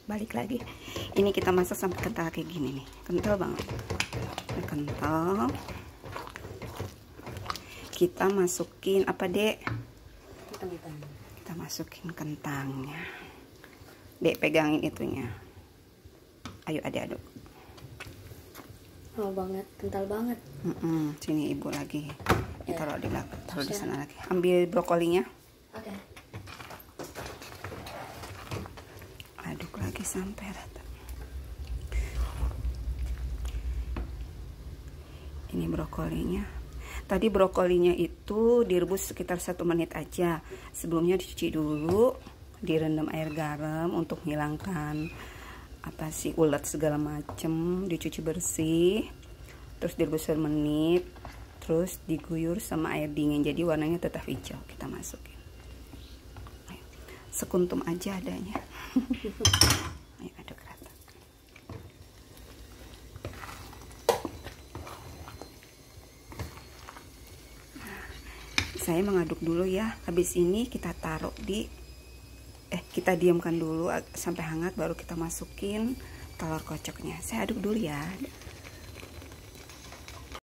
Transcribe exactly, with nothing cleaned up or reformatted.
balik lagi. Ini kita masak sampai kental kayak gini nih, kental banget. Udah kental. Kita masukin apa, Dek? Kentang. Kita masukin kentangnya. Dek, pegangin itunya. Ayo Adek aduk. Oh banget, kental banget. Mm -mm. Sini Ibu lagi. Ini Ya. taruh di belakang, taruh di sana lagi. Ambil brokolinya. Oke. Okay. Aduk lagi sampai rata. Ini brokolinya. Tadi brokolinya itu direbus sekitar satu menit aja. Sebelumnya dicuci dulu, direndam air garam untuk menghilangkan apa sih ulat segala macem. Dicuci bersih, terus direbus satu menit, terus diguyur sama air dingin. Jadi warnanya tetap hijau. Kita masukin. Sekuntum aja adanya. Ayo aduk rata. Nah, saya mengaduk dulu ya. Habis ini kita taruh di eh kita diamkan dulu sampai hangat, baru kita masukin telur kocoknya. Saya aduk dulu ya.